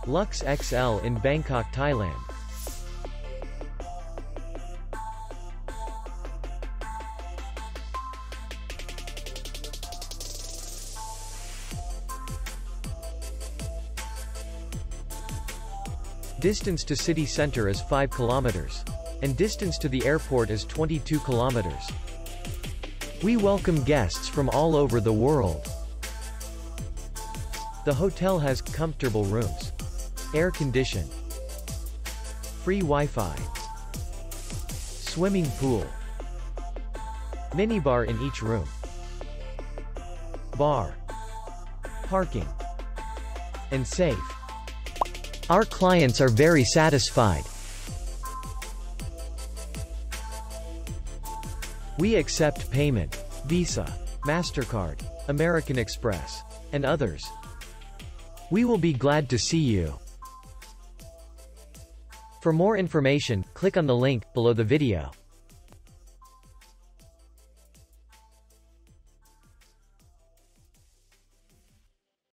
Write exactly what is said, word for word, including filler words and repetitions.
Luxx X L in Bangkok, Thailand. Distance to city center is five kilometers. And distance to the airport is twenty-two kilometers. We welcome guests from all over the world. The hotel has comfortable rooms, air condition, free Wi-Fi, swimming pool, minibar in each room, bar, parking, and safe. Our clients are very satisfied. We accept payment, Visa, MasterCard, American Express, and others. We will be glad to see you. For more information, click on the link below the video.